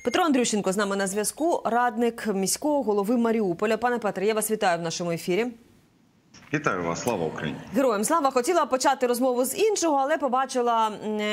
Петро Андрющенко з нами на зв'язку, радник міського голови Маріуполя. Пане Петре, я вас вітаю в нашому ефірі. Вітаю вас, слава Україні. Героям слава. Хотіла почати розмову з іншого, але побачила,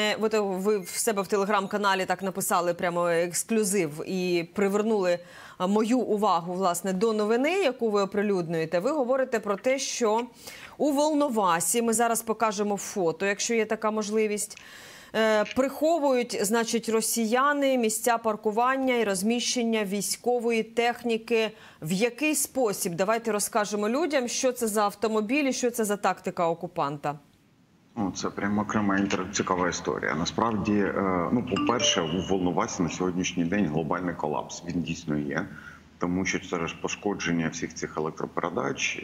ви в себе в телеграм-каналі так написали прямо ексклюзив і привернули мою увагу, власне, до новини, яку ви оприлюднюєте. Ви говорите про те, що у Волновасі, ми зараз покажемо фото, якщо є така можливість, приховують, значить, росіяни місця паркування і розміщення військової техніки. В який спосіб? Давайте розкажемо людям, що це за автомобілі, що це за тактика окупанта. Це прямо окрема цікава історія. Насправді, по-перше, у Волновасі на сьогоднішній день глобальний колапс. Він дійсно є. Тому що це ж пошкодження всіх цих електропередач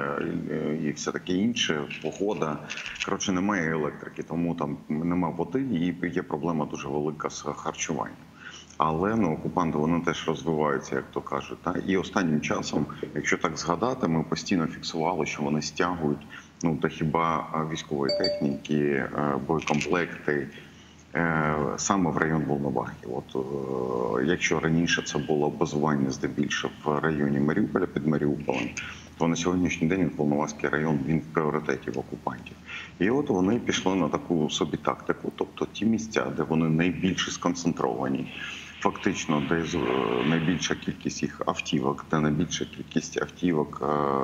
і все таке інше, погода. Коротше, немає електрики, тому там немає води і є проблема дуже велика з харчуванням. Але окупанти, вони теж розвиваються, як то кажуть. І останнім часом, якщо так згадати, ми постійно фіксували, що вони стягують та хіба військової техніки, боєкомплекти, саме в район Волновахи. Якщо раніше це було базування здебільшого в районі Маріуполя, під Маріуполем, то на сьогоднішній день Волноваський район, він в пріоритеті в окупантів. І вони пішли на таку собі тактику, тобто ті місця, де вони найбільше сконцентровані, фактично, де найбільша кількість їх автівок, де найбільша кількість автівок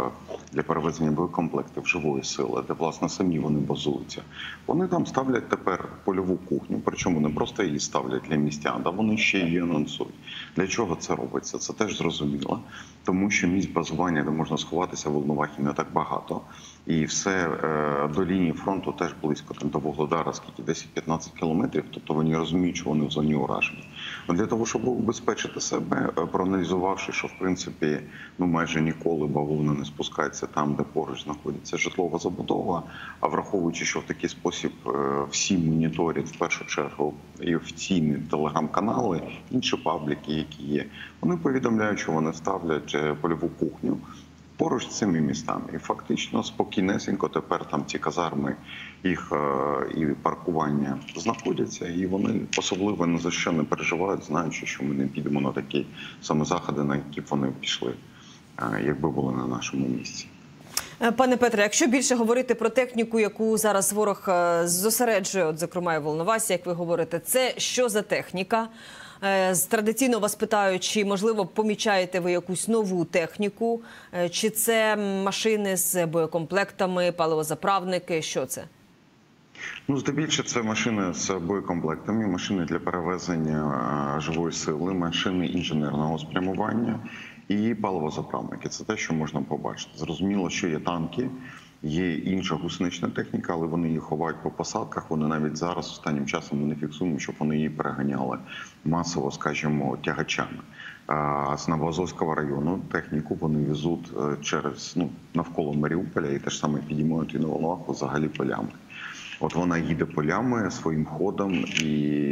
для перевезення боєкомплектів живої сили, де, власне, самі вони базуються. Вони там ставлять тепер польову кухню, причому не просто її ставлять для містян, а вони ще її анонсують. Для чого це робиться? Це теж зрозуміло, тому що місць базування, де можна сховатися в Волновахі, не так багато. І все до лінії фронту теж близько, там до Вугледара, скільки, 10-15 кілометрів, тобто вони розуміють, що вони в зоні ураження. Для того, щоб убезпечити себе, проаналізувавши, що, в принципі, майже ніколи бавовна не спускається там, де поруч знаходиться житлова забудова, а враховуючи, що в такий спосіб всі моніторять, в першу чергу, і офіційні телеграм-канали, інші пабліки, які є, вони повідомляють, що вони ставлять польову кухню поруч з цими містами. І фактично спокійнесенько тепер там ці казарми, їх і паркування знаходяться, і вони особливо ні за що не переживають, знаючи, що ми не підемо на такі саме заходи, на які б вони пішли, якби були на нашому місці. Пане Петре, якщо більше говорити про техніку, яку зараз ворог зосереджує, зокрема і в Волновасі, як ви говорите, це що за техніка? Традиційно вас питають, чи, можливо, помічаєте ви якусь нову техніку, чи це машини з боєкомплектами, паливозаправники, що це? Здебільшого це машини з боєкомплектами, машини для перевезення живої сили, машини інженерного спрямування і паливозаправники. Це те, що можна побачити. Зрозуміло, що є танки, є інша гусенична техніка, але вони її ховають по посадках. Вони навіть зараз, останнім часом, ми не фіксуємо, щоб вони її переганяли масово, скажімо, тягачами. А з Новоазовського району техніку вони везуть через, навколо Маріуполя і теж саме підіймають і на Волноваху взагалі полями. Вона їде полями своїм ходом, і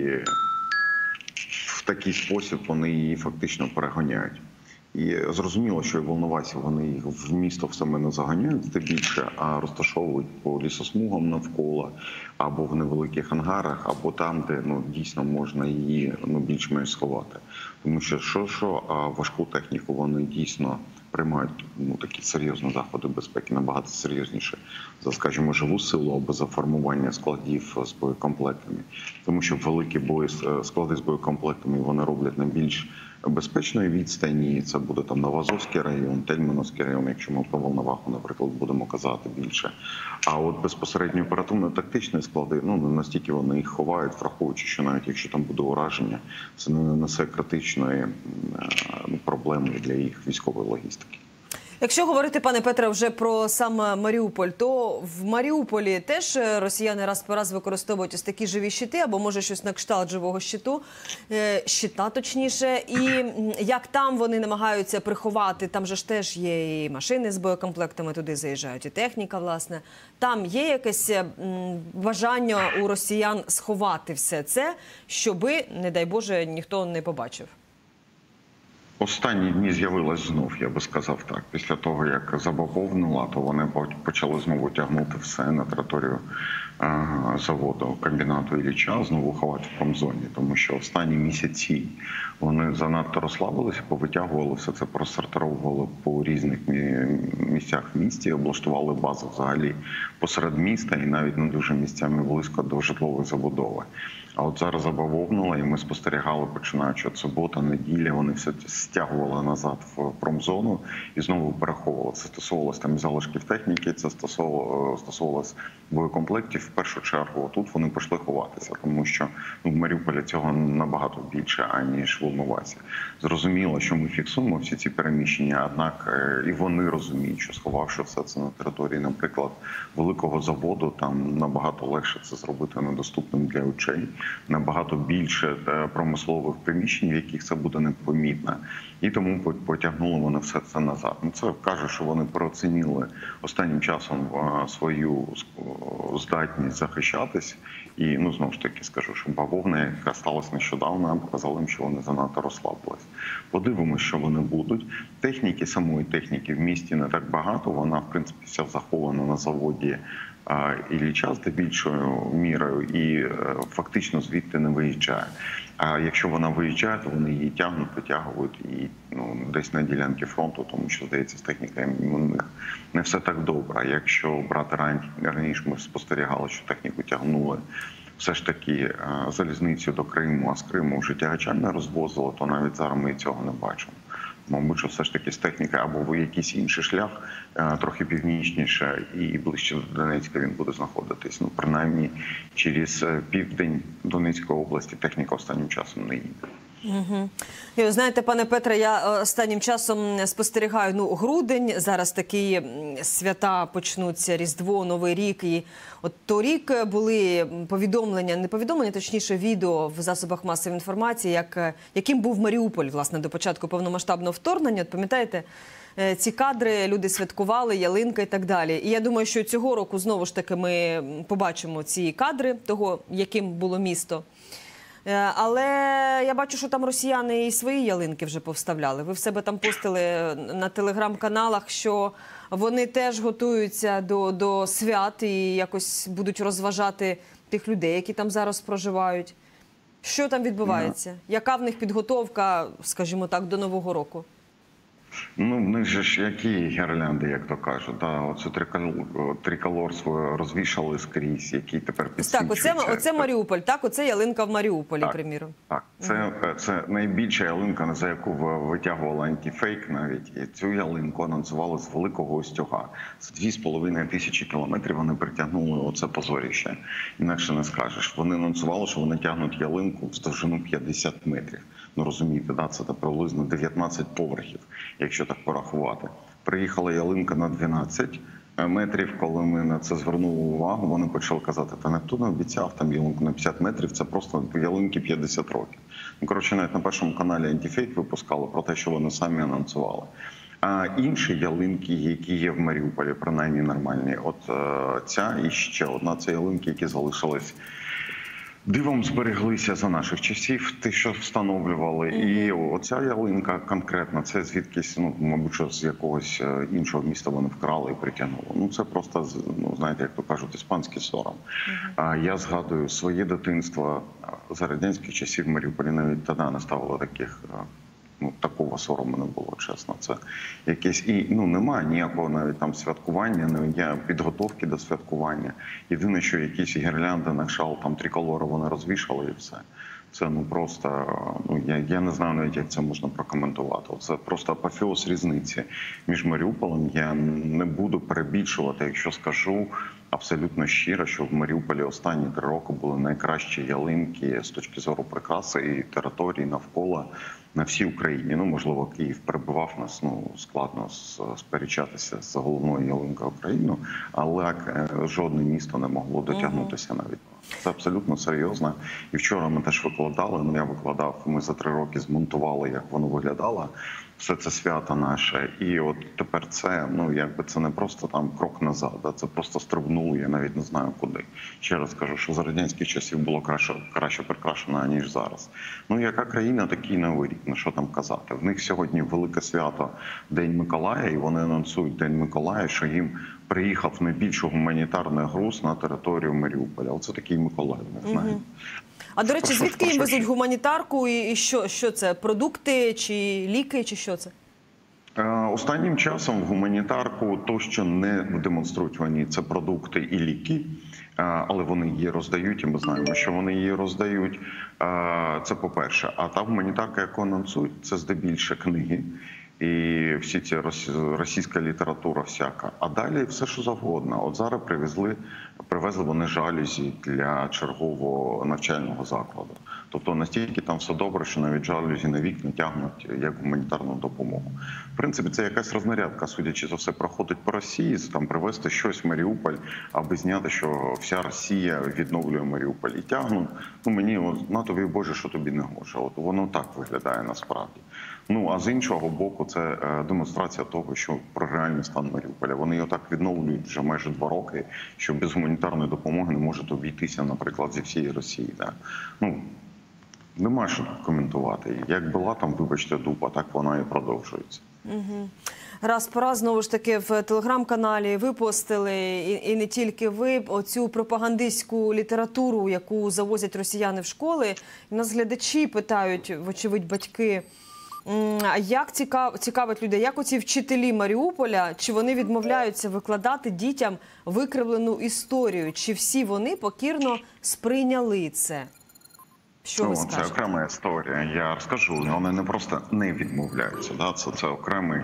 в такий спосіб вони її фактично переганяють. І зрозуміло, що і в Волновасі вони їх в місто в саме не заганяють здебільше, а розташовують по лісосмугам навколо, або в невеликих ангарах, або там, де дійсно можна її більш-менш сховати. Тому що а важку техніку вони дійсно приймають такі серйозні заходи безпеки, набагато серйозніше за, скажімо, живу силу або за формування складів з боєкомплектами. Тому що великі склади з боєкомплектами вони роблять на більш безпечної відстані. Це буде там Новоазовський район, Тельмановський район, якщо ми про Волноваху, наприклад, будемо казати більше. А от безпосередньо оперативно-тактичні склади, настільки вони їх ховають, враховуючи, що навіть якщо там буде ураження, це не несе критичної проблеми для їх військової логістики. Якщо говорити, пане Петре, вже про сам Маріуполь, то в Маріуполі теж росіяни раз по раз використовують ось такі живі щити, або може щось на кшталт живого щита точніше. І як там вони намагаються приховати, там же ж теж є і машини з боєкомплектами, туди заїжджають, і техніка, власне. Там є якесь бажання у росіян сховати все це, щоби, не дай Боже, ніхто не побачив? Останні дні з'явилась знов, я би сказав так. Після того, як забавовнула, то вони почали знову тягнути все на територію заводу, комбінату Ілліча, знову ховати в промзоні. Тому що останні місяці вони занадто розслабилися, повитягували все це, просортировували по різних місцях в місті, облаштували бази взагалі посеред міста і навіть не дуже місцями близько до житлової забудови. А от зараз забавовнуло, і ми спостерігали, починаючи від субота, неділя, вони все стягували назад в промзону і знову переховували. Це стосувалося там залишків техніки, це стосувалося боєкомплектів в першу чергу. Тут вони пішли ховатися, тому що в Маріуполі цього набагато більше, аніж в Волновасі. Зрозуміло, що ми фіксуємо всі ці переміщення, однак і вони розуміють, що сховавши все це на території, наприклад, великого заводу, там набагато легше це зробити недоступним для очей, набагато більше промислових приміщень, в яких це буде непомітно. І тому потягнули вони все це назад. Це каже, що вони переоцінили останнім часом свою здатність захищатись. І, знову ж таки, скажу, що бавовна, яка сталася нещодавно, показала їм, що вони занадто розслабились. Подивимося, що вони будуть. Самої техніки в місті не так багато. Вона, в принципі, вся захована на заводі Ілліча здебільшою мірою і фактично звідти не виїжджає. А якщо вона виїжджає, то вони її витягують і десь на ділянці фронту, тому що, здається, з технікою у них не все так добре. Якщо брати раніше, ми спостерігали, що техніку тягнули все ж таки залізницю до Криму, а з Криму вже тягачами не розвозили, то навіть зараз ми цього не бачимо. Мабуть, що все ж таки з техніки або в якийсь інший шлях, трохи північніше і ближче до Донецька він буде знаходитись. Принаймні, через південь Донецької області техніка останнім часом не їде. Угу. І, знаєте, пане Петре, я останнім часом спостерігаю, грудень, зараз такі свята почнуться, Різдво, Новий рік. І от торік були точніше, відео в засобах масової інформації, яким був Маріуполь, власне, до початку повномасштабного вторгнення. От пам'ятаєте, ці кадри, люди святкували, ялинка і так далі. І я думаю, що цього року знову ж таки ми побачимо ці кадри того, яким було місто. Але я бачу, що там росіяни і свої ялинки вже повставляли. Ви в себе там постили на телеграм-каналах, що вони теж готуються до свят і якось будуть розважати тих людей, які там зараз проживають. Що там відбувається? Яка в них підготовка, скажімо так, до Нового року? В них же ж які гірлянди, як то кажуть. Оцю триколор свою розвішали скрізь, який тепер підсвічується. Так, оце Маріуполь, так? Оце ялинка в Маріуполі, приміром. Так, це найбільша ялинка, за яку витягувала антифейк навіть. І цю ялинку анонсували з Великого Устюга. З 2,5 кілометрів вони притягнули оце позоріще. Інакше не скажеш. Вони анонсували, що вони тягнуть ялинку в довжину 50 метрів. Розумієте, це приблизно 19 поверхів, якщо так порахувати. Приїхала ялинка на 12 метрів, коли ми на це звернули увагу, вони почали казати, та ніхто не обіцяв там ялинку на 50 метрів, це просто ялинки 50 років. Навіть на першому каналі антифейк випускали про те, що вони самі анонсували. А інші ялинки, які є в Маріуполі, принаймні нормальні, ця і ще одна, це ялинки, які залишились дивом, збереглися за наших часів, ті, що встановлювали. І оця ялинка конкретно, це звідкись, мабуть, що з якогось іншого міста вони вкрали і притягнули. Це просто, знаєте, як то кажуть, іспанський сором. Я згадую своє дитинство за радянських часів в Маріуполі, навіть тоді не ставило таких... такого сорому не було, чесно. Це якесь немає ніякого навіть там святкування, немає підготовки до святкування. Єдине, що якісь гірлянди на шал, там триколори вони розвішали і все. Це просто, я не знаю навіть, як це можна прокоментувати. Це просто апофеоз різниці між Маріуполем. Я не буду перебільшувати, якщо скажу абсолютно щиро, що в Маріуполі останні 3 роки були найкращі ялинки з точки зору прикраси і території навколо на всій Україні. Можливо, Київ перебивав нас, складно сперечатися з головною ялинкою України, але жодне місто не могло дотягнутися навіть. Це абсолютно серйозно. І вчора ми теж викладали, я викладав, ми за 3 роки змонтували, як воно виглядало. Все це свято наше. І от тепер це, якби це не просто там крок назад, а це просто стрибнуло, я навіть не знаю куди. Ще раз кажу, що за радянських часів було краще прикрашено, ніж зараз. Яка країна, такий Новий рік, що там казати. В них сьогодні велике свято День Миколая, і вони анонсують День Миколая, що їм приїхав найбільший гуманітарний груз на територію Маріуполя. Оце такий Миколай, не знаю. А, до речі, звідки їм везуть гуманітарку і що це? Продукти чи ліки, чи що це? Останнім часом в гуманітарку то, що не демонструють вони, це продукти і ліки, але вони її роздають, і ми знаємо, що вони її роздають. Це по-перше. А та гуманітарка, яку анонсують, це здебільшого книги. І всі ці російська література всяка. А далі все, що завгодно. От зараз привезли вони жалюзі для чергового навчального закладу. Тобто настільки там все добре, що навіть жалюзі на вікна тягнуть як гуманітарну допомогу. В принципі, це якась рознарядка, судячи за все, проходить по Росії, там привезти щось в Маріуполь, аби зняти, що вся Росія відновлює Маріуполь. І тягнуть, мені, на тобі Боже, що тобі не гоже. От воно так виглядає насправді. А з іншого боку, це демонстрація того, що про реальний стан Маріуполя. Вони його так відновлюють вже майже 2 роки, що без гуманітарної допомоги не можуть обійтися, наприклад, зі всієї Росії. Так? Нема що коментувати. Як була там, вибачте, дупа, так вона і продовжується. Раз по раз, знову ж таки, в телеграм-каналі ви постили, і не тільки ви, оцю пропагандистську літературу, яку завозять росіяни в школи. І нас глядачі питають, вочевидь, батьки, як цікавить людей, як оці вчителі Маріуполя, чи вони відмовляються викладати дітям викривлену історію, чи всі вони покірно сприйняли це? Що ви скажете? Це окрема історія. Я розкажу, вони не просто не відмовляються. Да? Це окремий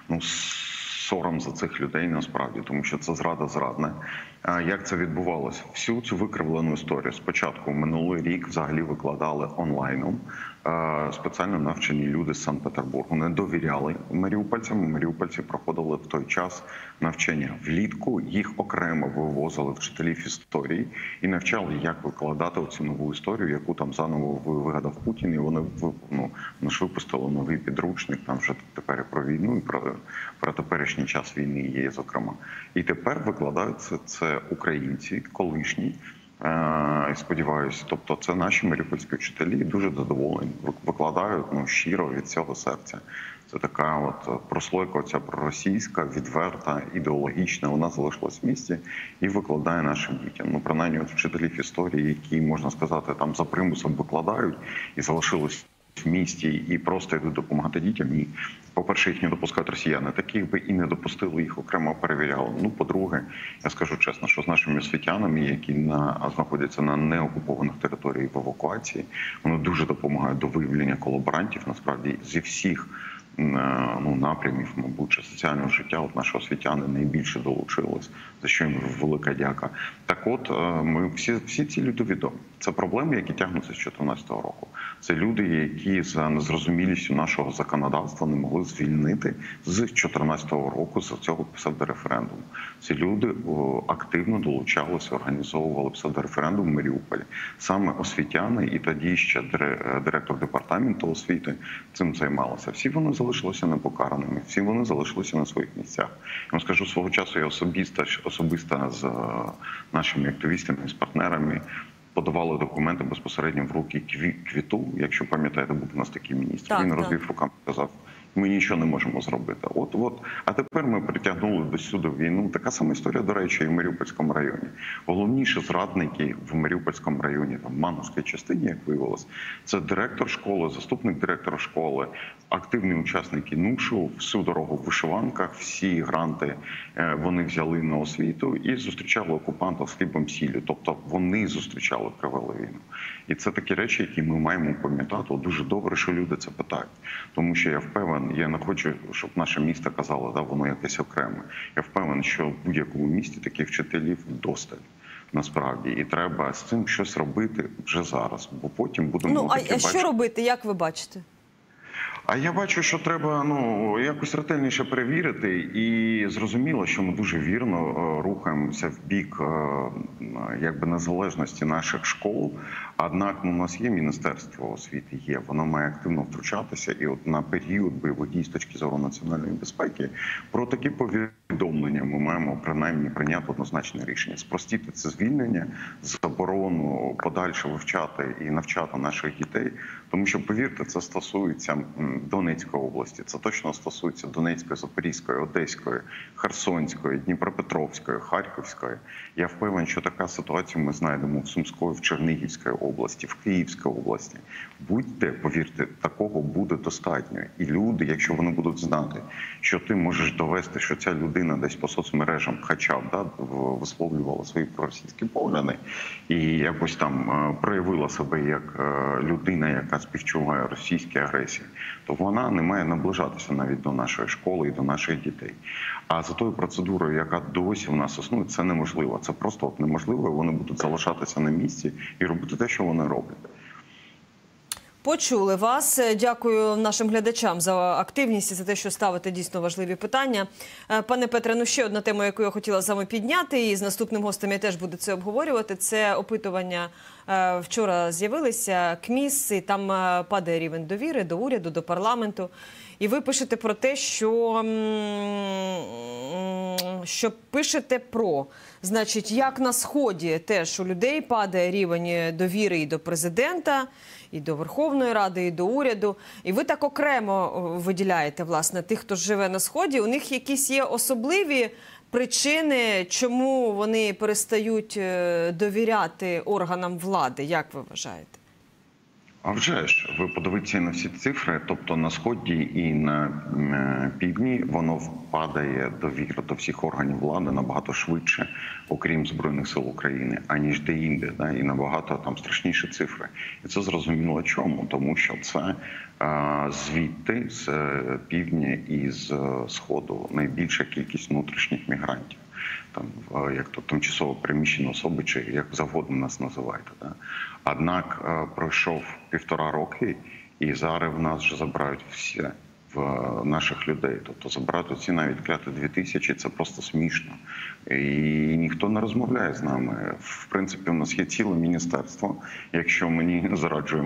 сором за цих людей насправді, тому що це зрада зрадна. Як це відбувалося? Всю цю викривлену історію спочатку минулий рік взагалі викладали онлайном. Спеціально навчені люди з Санкт-Петербургу не довіряли маріупольцям. Маріупольці проходили в той час навчання влітку. Їх окремо вивозили вчителів історії і навчали, як викладати оцю нову історію, яку там заново вигадав Путін. І вони випустили новий підручник, там вже тепер і про війну, і про теперішній час війни є, зокрема. І тепер викладають це українці, колишні. Сподіваюся, тобто це наші маріупольські вчителі дуже задоволені, викладають щиро від цього серця. Це така от прослойка ця проросійська, відверта, ідеологічна, вона залишилась в місті і викладає нашим дітям. Принаймні вчителів історії, які, можна сказати, там за примусом викладають і залишились в місті і просто йдуть допомагати дітям. Ні. По-перше, їх не допускають росіяни. Таких би і не допустили, їх окремо перевіряли. По-друге, я скажу чесно, що з нашими освітянами, які знаходяться на неокупованих територіях в евакуації, вони дуже допомагають до виявлення колаборантів. Насправді, зі всіх напрямів, мабуть, соціального життя, от наші освітяни найбільше долучились, за що їм велика дяка. Так от, ми всі ці люди відомі. Це проблеми, які тягнуться з 2014 року. Це люди, які за незрозумілістю нашого законодавства не могли звільнити з 2014 року з цього псевдореферендуму. Ці люди активно долучалися, організовували псевдореферендум в Маріуполі. Саме освітяни і тоді ще директор департаменту освіти цим займалися. Всі вони залишилися непокараними, всі вони залишилися на своїх місцях. Я вам скажу, свого часу я особисто з нашими активістами, з партнерами подавали документи безпосередньо в руки Квіту, якщо пам'ятаєте, був у нас такий міністр. Він розвів руками і сказав, ми нічого не можемо зробити. А тепер ми притягнули до сюди війну. Така сама історія, до речі, і в Маріупольському районі. Головніші зрадники в Маріупольському районі, в Мановській частині, як виявилось, це директор школи, заступник директора школи, активні учасники НУШу, всю дорогу в вишиванках, всі гранти вони взяли на освіту і зустрічали окупантів з хлібом сіллю. Тобто вони зустрічали провели війну. І це такі речі, які ми маємо пам'ятати. Дуже добре, що люди це питають. Тому що я впевнений, я не хочу, щоб наше місто казало, воно якесь окреме. Я впевнений, що в будь-якому місті таких вчителів достатньо. Насправді, і треба з цим щось робити вже зараз, бо потім будемо... А що робити, як ви бачите? А я бачу, що треба якось ретельніше перевірити, і зрозуміло, що ми дуже вірно рухаємося в бік якби незалежності наших школ. Однак у нас є Міністерство освіти, воно має активно втручатися, і от на період бойових дій з точки зору національної безпеки про такі повідомлення ми маємо принаймні прийняти однозначне рішення: спростити це звільнення, заборону подальше вивчати і навчати наших дітей. Тому що, повірте, це стосується Донецької області, це точно стосується Донецької, Запорізької, Одеської, Херсонської, Дніпропетровської, Харківської. Я впевнений, що така ситуація ми знайдемо в Сумської, в Чернігівській області, в Київській області. Будьте, повірте, такого буде достатньо. І люди, якщо вони будуть знати, що ти можеш довести, що ця людина десь по соцмережам хоча б висловлювала свої проросійські погляди і якось там проявила себе як людина, яка співчуває російській агресії, то вона не має наближатися навіть до нашої школи і до наших дітей. А за тою процедурою, яка досі в нас існує, це неможливо. Це просто неможливо, і вони будуть залишатися на місці і робити те, що вони роблять. Почули вас. Дякую нашим глядачам за активність і за те, що ставите дійсно важливі питання. Пане Петре, ще одна тема, яку я хотіла з вами підняти, і з наступним гостем я теж буду це обговорювати. Це опитування. Вчора з'явилися КМІС, і там падає рівень довіри до уряду, до парламенту. І ви пишете про те, що пишете про, значить, як на Сході теж у людей падає рівень довіри і до президента, і до Верховної Ради, і до уряду. І ви так окремо виділяєте, власне, тих, хто живе на Сході. У них якісь є особливі причини, чому вони перестають довіряти органам влади? Як ви вважаєте? А вже ж, ви подивіться на всі цифри, тобто на Сході і на Півдні воно впадає довіра до всіх органів влади набагато швидше, окрім Збройних сил України, аніж де-інде, і набагато там страшніші цифри. І це зрозуміло чому, тому що це звідти, з Півдня і з Сходу, найбільша кількість внутрішніх мігрантів. Там, як то тимчасово переміщені особи, чи як завгодно нас називаєте. Однак пройшов 1,5 роки, і зараз в нас вже забирають всі в наших людей. Тобто забирають оці навіть кляти 2000, це просто смішно. І ніхто не розмовляє з нами. В принципі, у нас є ціле міністерство, якщо мені зараджує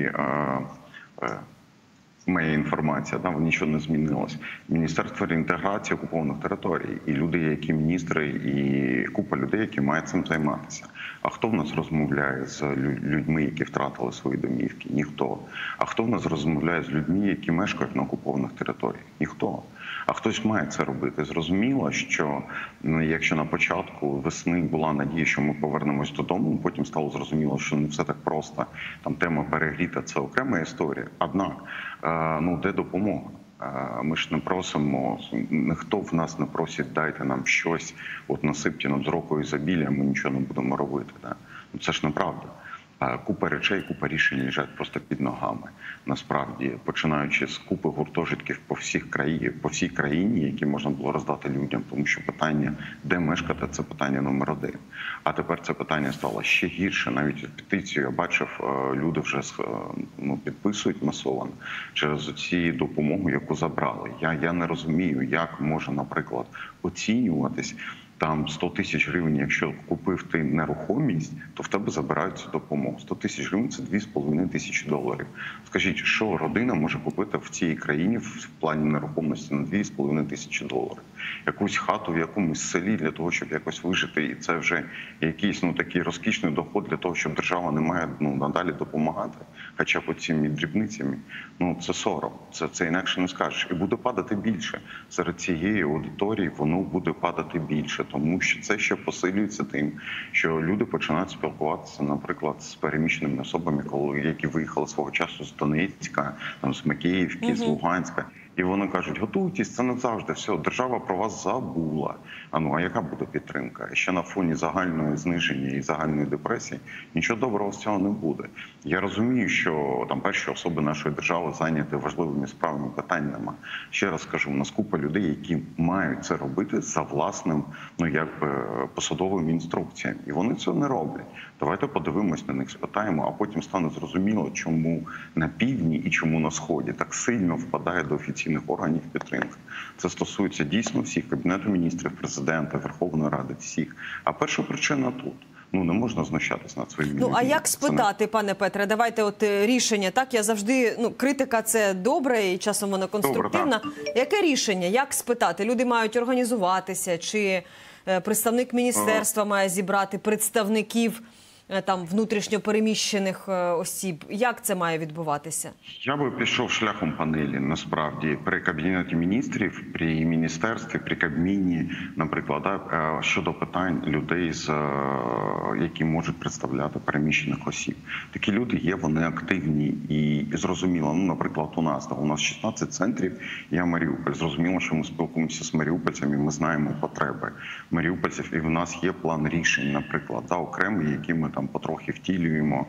моя інформація, нічого не змінилось. Міністерство реінтеграції окупованих територій. І люди, які міністри, і купа людей, які мають цим займатися. А хто в нас розмовляє з людьми, які втратили свої домівки? Ніхто. А хто в нас розмовляє з людьми, які мешкають на окупованих територіях? Ніхто. А хтось має це робити. Зрозуміло, що якщо на початку весни була надія, що ми повернемось додому, потім стало зрозуміло, що не все так просто. Там тема перегріта – це окрема історія. Однак, де допомога? Ми ж не просимо, ніхто в нас не просить, дайте нам щось, насипте нам з року ізобілля, ми нічого не будемо робити. Це ж неправда. Купа речей, купа рішень лежать просто під ногами. Насправді, починаючи з купи гуртожитків по всій країні, які можна було роздати людям, тому що питання, де мешкати, це питання номер 1. А тепер це питання стало ще гірше. Навіть петицію я бачив, люди вже підписують масово через цю допомогу, яку забрали. Я не розумію, як може, наприклад, оцінюватись. Там 100 тисяч гривень, якщо купив ти нерухомість, то в тебе забирають цю допомогу. 100 тисяч гривень – це 2,5 тисячі доларів. Скажіть, що родина може купити в цій країні в плані нерухомості на 2,5 тисячі доларів? Якусь хату в якомусь селі для того, щоб якось вижити, і це вже якийсь такий розкішний доход для того, щоб держава не має надалі допомагати, хоча б цими дрібницями. Це сором, це інакше не скажеш. І буде падати більше. Серед цієї аудиторії воно буде падати більше, тому що це ще посилюється тим, що люди починають спілкуватися, наприклад, з переміщеними особами, які виїхали свого часу з Донецька, з Макіївки, з Луганська. І вони кажуть, готуйтесь, це не завжди, все, держава про вас забула. А яка буде підтримка? Ще на фоні загальної зниження і загальної депресії нічого доброго з цього не буде. Я розумію, що там перші особи нашої держави зайняті важливими справами, питань нема. Ще раз кажу, у нас купа людей, які мають це робити за власним, посадовим інструкціям. І вони це не роблять. Давайте подивимось на них, спитаємо, а потім стане зрозуміло, чому на півдні і чому на сході так сильно впадає до офіційних органів підтримки. Це стосується дійсно всіх, Кабінету міністрів, президента, Верховної Ради, всіх. А перша причина тут. Не можна знущатись над своїми людьми. А як спитати, пане Петре, давайте рішення, так? Я завжди, критика це добре і часом вона конструктивна. Яке рішення? Як спитати? Люди мають організуватися, чи представник міністерства має зібрати представників внутрішньо переміщених осіб? Як це має відбуватися? Я би пішов шляхом панелі, насправді, при Кабінеті міністрів, при міністерстві, при Кабміні, наприклад, щодо питань людей, які можуть представляти переміщених осіб. Такі люди є, вони активні і зрозуміло, наприклад, у нас 16 центрів, я Маріуполь. Зрозуміло, що ми спілкуємося з маріупольцями, ми знаємо потреби маріупольців, і в нас є план рішень, наприклад, окремий, які ми там потрохи втілюємо,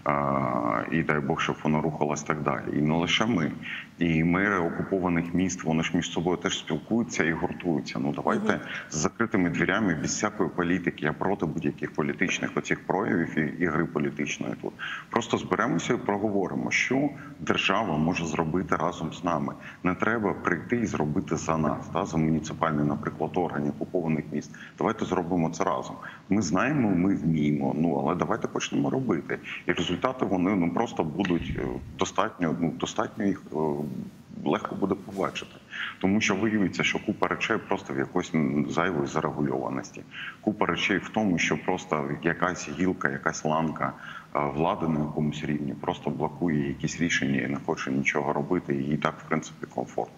і дай Бог, щоб воно рухалось так далі. І не лише ми. І мери окупованих міст, вони ж між собою теж спілкуються і гуртуються. Давайте з закритими дверями, без всякої політики, я проти будь-яких політичних оцих проявів і гри політичної тут. Просто зберемося і проговоримо, що держава може зробити разом з нами. Не треба прийти і зробити за нас, за муніципальний, наприклад, орган окупованих міст. Давайте зробимо це разом. Ми знаємо, ми вміємо, але давайте почнемо робити. І результати вони просто будуть достатньо їх легко буде побачити. Тому що виявиться, що купа речей просто в якоїсь зайвої зарегульованості. Купа речей в тому, що просто якась гілка, якась ланка влади на якомусь рівні просто блокує якісь рішення і не хоче нічого робити, і їй так, в принципі, комфортно.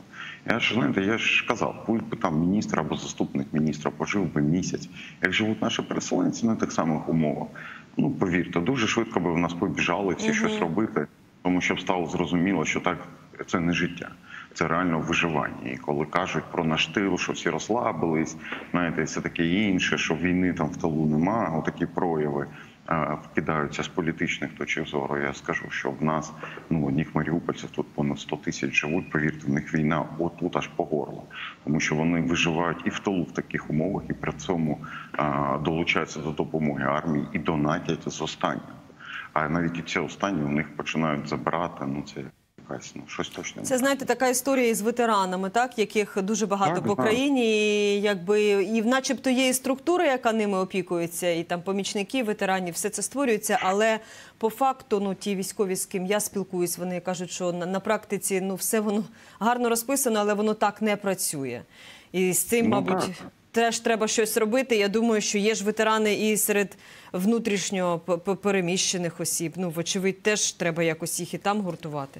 Я ж казав, будь би там міністр або заступник міністра, пожив би місяць. Як живуть наші переселенці на тих самих умовах, повірте, дуже швидко би в нас побіжали всі щось робити, тому що стало зрозуміло, що так, це не життя. Це реально виживання. І коли кажуть про наш тил, що всі розслабились, знаєте, все таке інше, що війни там в тилу нема, отакі прояви вкидаються з політичних точок зору. Я скажу, що в нас, одних маріупольців тут понад 100 тисяч живуть, повірте, в них війна отут аж по горло. Тому що вони виживають і в тилу в таких умовах, і при цьому долучаються до допомоги армії і донатять з останнього. А навіть і ці останні у них починають забирати, це щось точно. Це, знаєте, така історія із ветеранами, так, яких дуже багато по країні, і начебто є і структура, яка ними опікується, і там помічники ветеранів, все це створюється, але по факту, ті військові, з ким я спілкуюсь, вони кажуть, що на практиці, все воно гарно розписано, але воно так не працює. І з цим, мабуть, теж треба щось робити. Я думаю, що є ж ветерани і серед внутрішньо переміщених осіб. Вочевидь, теж треба якось їх і там гуртувати.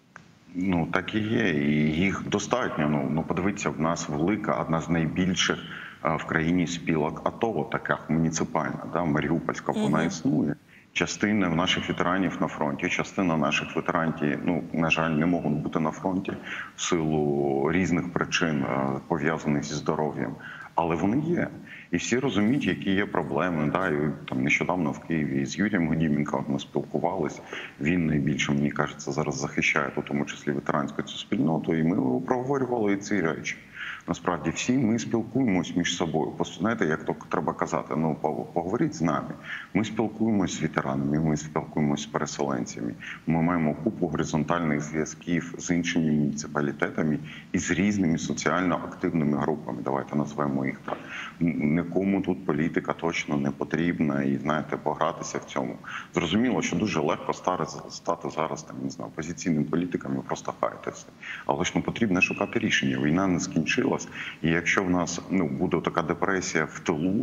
Так і є, і їх достатньо. Подивіться, в нас велика, одна з найбільших в країні спілок АТО, така муніципальна, Маріупольська, вона існує. Частина наших ветеранів на фронті, частина наших ветеранів, на жаль, не можуть бути на фронті в силу різних причин, пов'язаних зі здоров'ям. Але вони є. І всі розуміють, які є проблеми. І нещодавно в Києві з Юрієм Гудіменком ми спілкувалися. Він найбільше, мені кажеться, зараз захищає, у тому числі ветеранську цю спільноту. І ми проговорювали і ці речі. Насправді, всі ми спілкуємось між собою. Знаєте, як то треба казати, поговоріть з нами. Ми спілкуємось з ветеранами, ми спілкуємось з переселенцями. Ми маємо купу горизонтальних зв'язків з іншими муніципалітетами і з різними соціально активними групами. Давайте назвемо їх так. Нікому тут політика точно не потрібна і, знаєте, погратися в цьому. Зрозуміло, що дуже легко стати зараз, опозиційним політикам і просто хайтися. Але ж потрібно шукати рішення. Війна не скінчилась. І якщо в нас буде така депресія в тилу,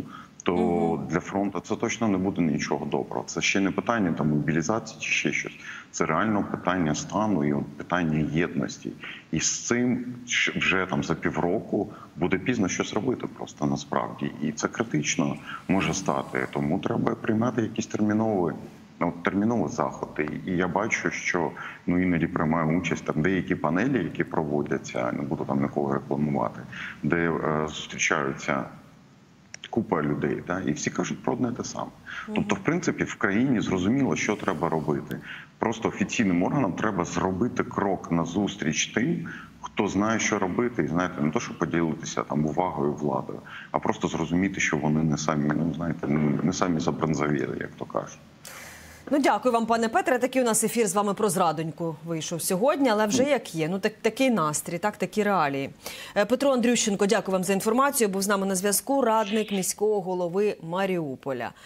то для фронту це точно не буде нічого доброго. Це ще не питання мобілізації чи ще щось. Це реально питання стану і питання єдності. І з цим вже за півроку буде пізно щось робити просто насправді. І це критично може стати. Тому треба приймати якісь термінові термінові заходи. І я бачу, що іноді приймаю участь там деякі панелі, які проводяться, не буду там нікого рекламувати, де зустрічаються купа людей, і всі кажуть про одне те саме. Тобто, в принципі, в країні зрозуміло, що треба робити. Просто офіційним органам треба зробити крок назустріч тим, хто знає, що робити, і, знаєте, не то, щоб поділитися там увагою владою, а просто зрозуміти, що вони не самі, не самі забронзовіли, як то кажуть. Дякую вам, пане Петре. Такий у нас ефір з вами про зрадоньку вийшов сьогодні, але вже як є. Такий настрій, такі реалії. Петро Андрющенко, дякую вам за інформацію. Був з нами на зв'язку радник міського голови Маріуполя.